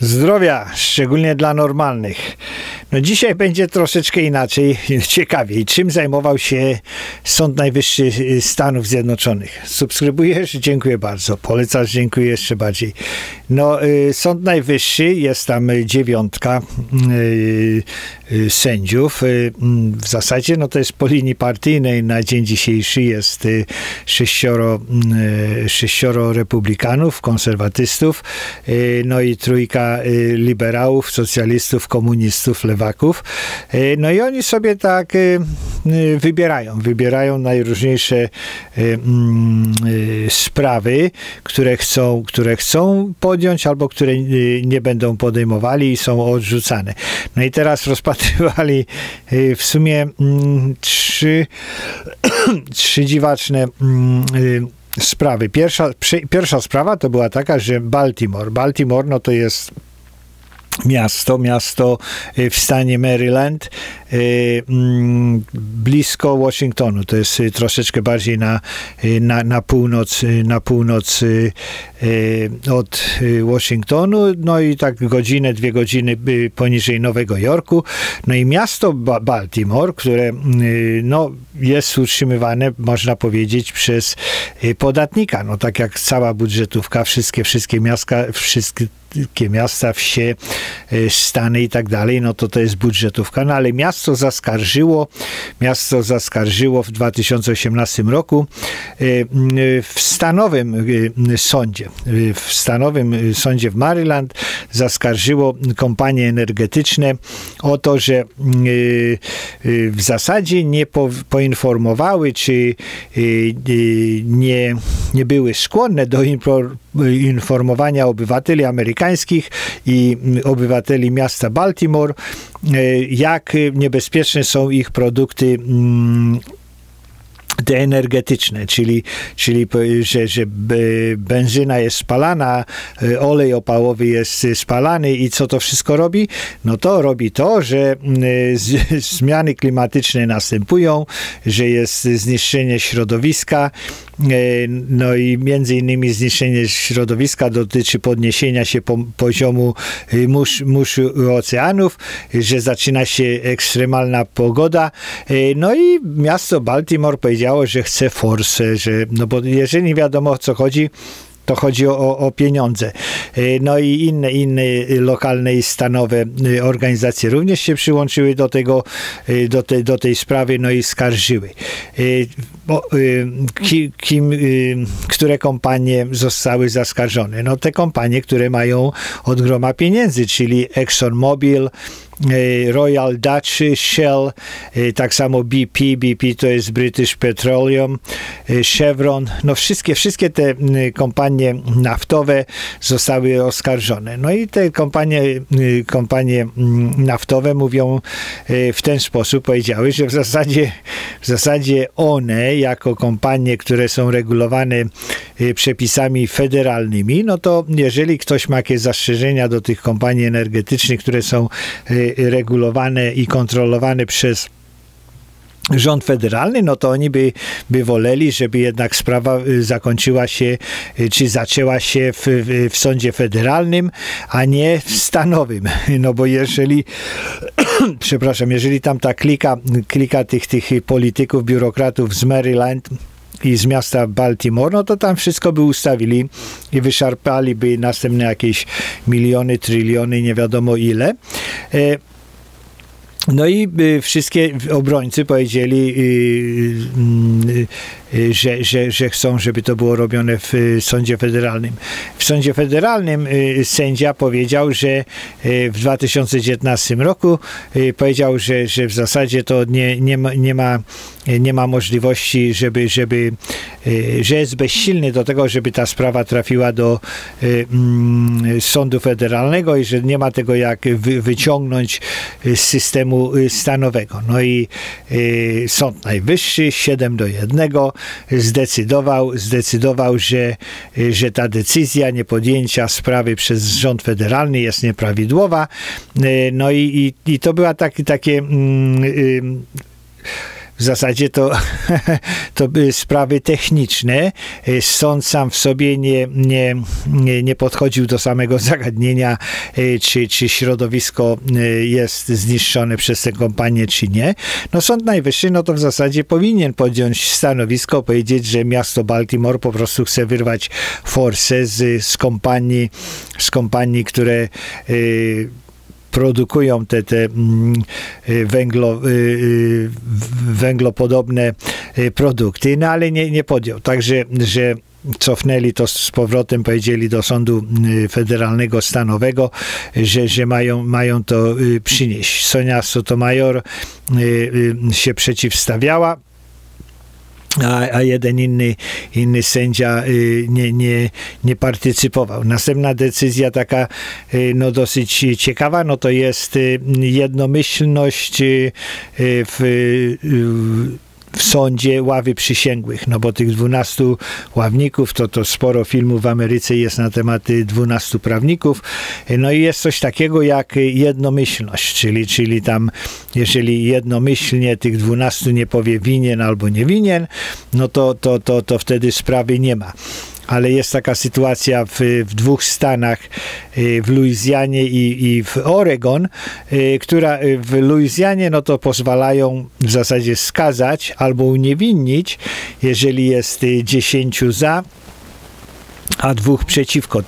Zdrowia, szczególnie dla normalnych. No dzisiaj będzie troszeczkę inaczej, ciekawiej. Czym zajmował się Sąd Najwyższy Stanów Zjednoczonych? Subskrybujesz? Dziękuję bardzo. Polecasz? Dziękuję jeszcze bardziej. No, Sąd Najwyższy, jest tam 9 sędziów. W zasadzie no to jest po linii partyjnej. Na dzień dzisiejszy jest 6 republikanów, konserwatystów, no i 3 liberałów, socjalistów, komunistów, lewaków. No i oni sobie tak wybierają najróżniejsze sprawy, które chcą podjąć albo które nie będą podejmowali i są odrzucane. No i teraz rozpatrywali w sumie trzy dziwaczne sprawy. Pierwsza sprawa to była taka, że Baltimore no to jest miasto w stanie Maryland, blisko Waszyngtonu. To jest troszeczkę bardziej na północ od Waszyngtonu, no i tak 2 godziny poniżej Nowego Jorku. No i miasto Baltimore, które no, jest utrzymywane, można powiedzieć, przez podatnika. No tak jak cała budżetówka, wszystkie miasta, wsie, stany i tak dalej, no to jest budżetówka, no ale miasto zaskarżyło w 2018 roku w stanowym sądzie w Maryland zaskarżyło kompanie energetyczne o to, że w zasadzie nie poinformowały, czy nie były skłonne do informowania obywateli amerykańskich i obywateli miasta Baltimore, jak niebezpieczne są ich produkty te energetyczne, czyli że benzyna jest spalana, olej opałowy jest spalany i co to wszystko robi? No to robi to, że zmiany klimatyczne następują, że jest zniszczenie środowiska, no i między innymi zniszczenie środowiska dotyczy podniesienia się poziomu mórz oceanów, że zaczyna się ekstremalna pogoda, no i miasto Baltimore powiedziało, że chce forsę, no bo jeżeli nie wiadomo o co chodzi, to chodzi o pieniądze. No i inne lokalne i stanowe organizacje również się przyłączyły do tej sprawy, no i skarżyły. Które kompanie zostały zaskarżone? No te kompanie, które mają od groma pieniędzy, czyli ExxonMobil, Royal Dutch Shell, tak samo BP to jest British Petroleum, Chevron, no wszystkie te kompanie naftowe zostały oskarżone. No i te kompanie naftowe mówią w ten sposób, powiedziały, że w zasadzie one jako kompanie, które są regulowane przepisami federalnymi, no to jeżeli ktoś ma jakieś zastrzeżenia do tych kompanii energetycznych, które są regulowane i kontrolowane przez rząd federalny, no to oni by woleli, żeby jednak sprawa zakończyła się, czy zaczęła się w sądzie federalnym, a nie w stanowym. No bo jeżeli jeżeli tam ta klika tych polityków, biurokratów z Maryland i z miasta Baltimore, no to tam wszystko by ustawili i wyszarpaliby następne jakieś miliony, tryliony, nie wiadomo ile. No i wszystkie obrońcy powiedzieli, że chcą, żeby to było robione w sądzie federalnym. W sądzie federalnym sędzia powiedział, że w 2019 roku powiedział, że w zasadzie to nie ma możliwości, że jest bezsilny do tego, żeby ta sprawa trafiła do sądu federalnego i że nie ma tego jak wyciągnąć z systemu stanowego. No i Sąd Najwyższy 7-1 zdecydował, że ta decyzja niepodjęcia sprawy przez rząd federalny jest nieprawidłowa. No i to była takie w zasadzie to były sprawy techniczne. Sąd sam w sobie nie podchodził do samego zagadnienia, czy środowisko jest zniszczone przez tę kompanię, czy nie. No Sąd Najwyższy, no to w zasadzie powinien podjąć stanowisko, powiedzieć, że miasto Baltimore po prostu chce wyrwać forsę z kompanii, które produkują te węglopodobne produkty, no ale nie podjął. Także, że cofnęli to z powrotem, powiedzieli do Sądu Federalnego Stanowego, że mają to przynieść. Sonia Sotomayor się przeciwstawiała, a jeden inny sędzia nie partycypował. Następna decyzja taka no dosyć ciekawa, no to jest jednomyślność w sądzie ławy przysięgłych, no bo tych 12 ławników, to sporo filmów w Ameryce jest na temat 12 prawników, no i jest coś takiego jak jednomyślność, czyli tam, jeżeli jednomyślnie tych 12 nie powie winien albo nie winien, no to wtedy sprawy nie ma. Ale jest taka sytuacja w dwóch stanach, w Luizjanie i w Oregon, która w Luizjanie no to pozwalają w zasadzie skazać albo uniewinnić, jeżeli jest 10 za, a 2 przeciwko,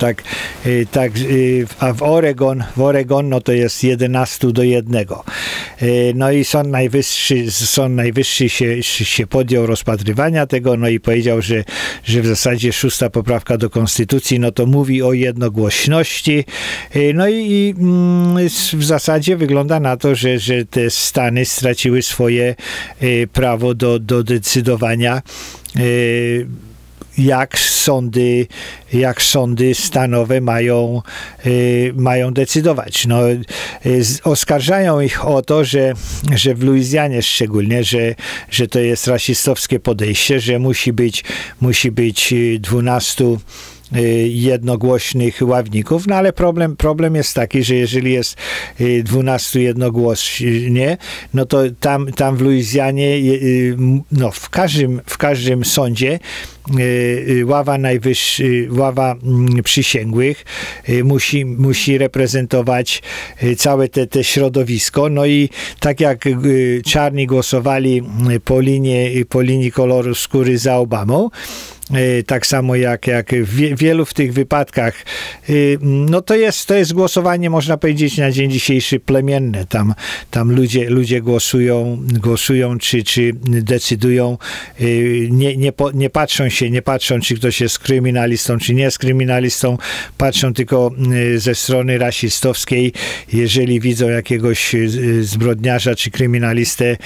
a w Oregon no to jest 11-1. No i Sąd Najwyższy się podjął rozpatrywania tego, no i powiedział, że w zasadzie 6. poprawka do Konstytucji, no to mówi o jednogłośności, no i w zasadzie wygląda na to, że te stany straciły swoje prawo do decydowania, jak sądy stanowe mają decydować. No, oskarżają ich o to, że w Luizjanie szczególnie, że to jest rasistowskie podejście, że musi być 12 jednogłośnych ławników, no ale problem jest taki, że jeżeli jest 12 jednogłośnie, no to tam w Luizjanie, no w każdym sądzie ława przysięgłych musi reprezentować całe te środowisko, no i tak jak czarni głosowali po linii koloru skóry za Obamą, tak samo jak w wielu w tych wypadkach, no to jest głosowanie, można powiedzieć, na dzień dzisiejszy plemienne. Tam ludzie głosują czy decydują, nie patrzą, czy ktoś jest kryminalistą, czy nie jest kryminalistą, patrzą tylko ze strony rasistowskiej. Jeżeli widzą jakiegoś zbrodniarza czy kryminalistę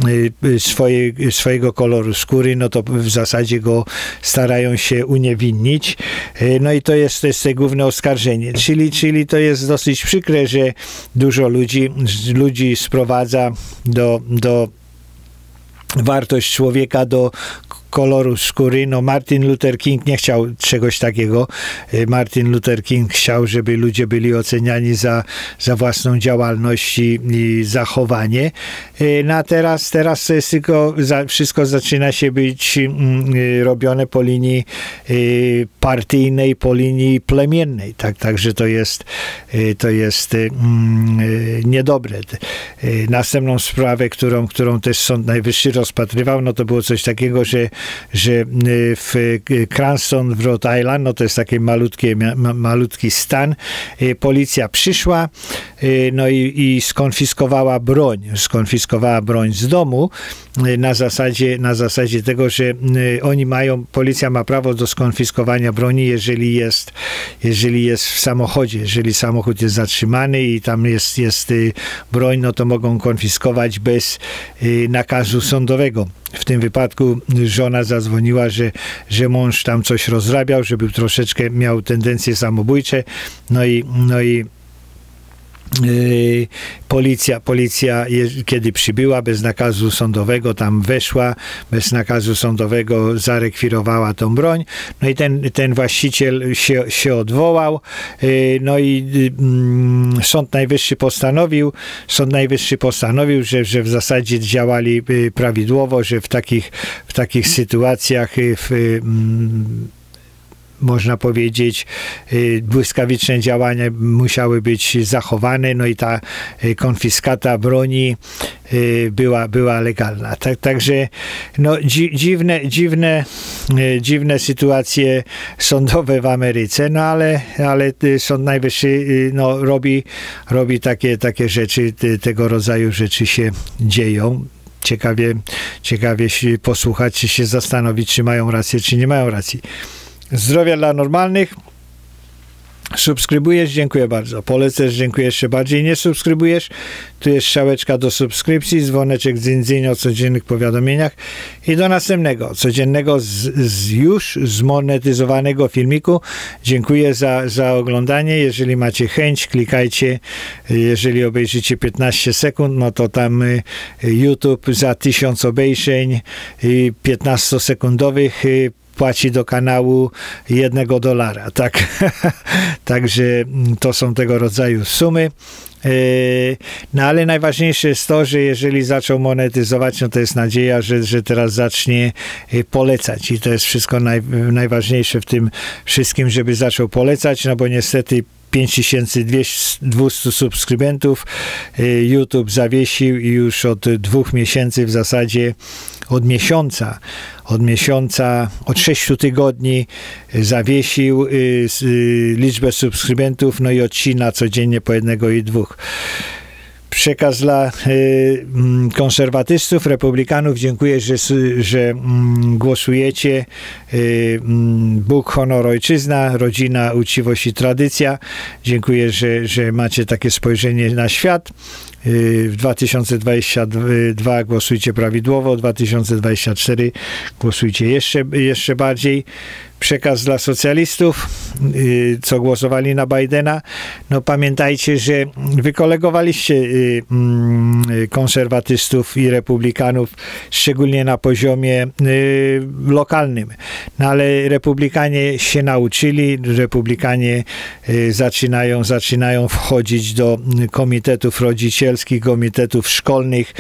swojego koloru skóry, no to w zasadzie go starają się uniewinnić. No i to jest te główne oskarżenie. Czyli to jest dosyć przykre, że dużo ludzi sprowadza do wartość człowieka, do koloru skóry. No Martin Luther King nie chciał czegoś takiego. Martin Luther King chciał, żeby ludzie byli oceniani za własną działalność i zachowanie. No a teraz to jest tylko, wszystko zaczyna się być robione po linii partyjnej, po linii plemiennej. Także to jest niedobre. Następną sprawę, którą też Sąd Najwyższy rozpatrywał, no to było coś takiego, że w Cranston w Rhode Island, no to jest taki malutki stan, policja przyszła, no i skonfiskowała broń z domu na zasadzie tego, że policja ma prawo do skonfiskowania broni, jeżeli jest w samochodzie, jeżeli samochód jest zatrzymany i tam jest broń, no to mogą konfiskować bez nakazu sądowego. W tym wypadku żona zadzwoniła, że mąż tam coś rozrabiał, że był troszeczkę, miał tendencje samobójcze, no i Policja, kiedy przybyła, bez nakazu sądowego tam weszła, bez nakazu sądowego zarekwirowała tą broń, no i ten właściciel się odwołał, no i Sąd Najwyższy postanowił, że w zasadzie działali prawidłowo, że w takich sytuacjach można powiedzieć, błyskawiczne działania musiały być zachowane, no i ta konfiskata broni była legalna. Także no, dziwne sytuacje sądowe w Ameryce, no ale Sąd Najwyższy no, robi takie rzeczy, tego rodzaju rzeczy się dzieją. Ciekawie się posłuchać, czy się zastanowić, czy mają rację, czy nie mają racji. Zdrowia dla normalnych. Subskrybujesz? Dziękuję bardzo. Polecasz? Dziękuję jeszcze bardziej. Nie subskrybujesz? Tu jest strzałeczka do subskrypcji, dzwoneczek dzyń o codziennych powiadomieniach i do następnego, codziennego już zmonetyzowanego filmiku. Dziękuję za oglądanie. Jeżeli macie chęć, klikajcie. Jeżeli obejrzycie 15 sekund, no to tam YouTube za 1000 obejrzeń 15-sekundowych płaci do kanału $1. Tak? Także to są tego rodzaju sumy. No ale najważniejsze jest to, że jeżeli zaczął monetyzować, no to jest nadzieja, że teraz zacznie polecać i to jest wszystko najważniejsze w tym wszystkim, żeby zaczął polecać, no bo niestety 5200 subskrybentów YouTube zawiesił i już od 2 miesięcy w zasadzie od 6 tygodni zawiesił liczbę subskrybentów, no i odcina codziennie po 1 i 2. Przekaz dla konserwatystów, republikanów. Dziękuję, że głosujecie. Bóg, honor, ojczyzna, rodzina, uczciwość i tradycja. Dziękuję, że macie takie spojrzenie na świat. W 2022 głosujcie prawidłowo, w 2024 głosujcie jeszcze bardziej. Przekaz dla socjalistów, co głosowali na Bidena. No pamiętajcie, że wykolegowaliście konserwatystów i republikanów, szczególnie na poziomie lokalnym. No ale republikanie się nauczyli, republikanie zaczynają wchodzić do komitetów rodzicielskich, komitetów szkolnych,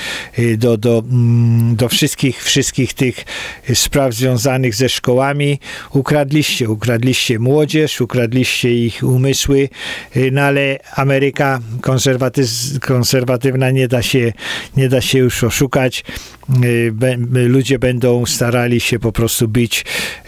do wszystkich tych spraw związanych ze szkołami. Ukradliście młodzież, ukradliście ich umysły, no ale Ameryka konserwatywna nie da się już oszukać. Ludzie będą starali się po prostu być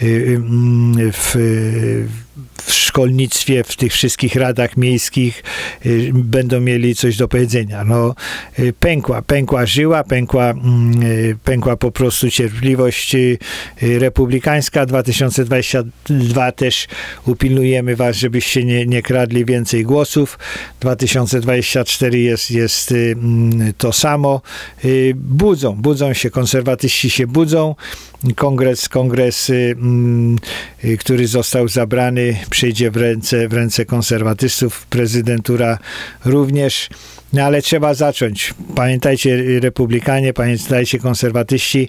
w szkolnictwie, w tych wszystkich radach miejskich, będą mieli coś do powiedzenia. No, pękła żyła, pękła po prostu cierpliwość republikańska. 2022 też upilnujemy was, żebyście nie kradli więcej głosów. 2024 jest to samo. Budzą się, konserwatyści się budzą. Kongres, który został zabrany, przejdzie w ręce konserwatystów, prezydentura również, no ale trzeba zacząć. Pamiętajcie republikanie, pamiętajcie konserwatyści,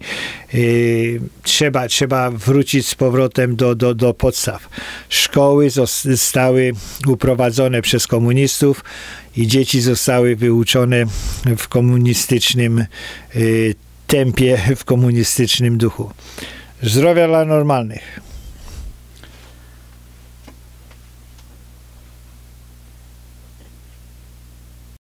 trzeba wrócić z powrotem do podstaw. Szkoły zostały uprowadzone przez komunistów i dzieci zostały wyuczone w komunistycznym tempie, w komunistycznym duchu. Zdrowia dla normalnych.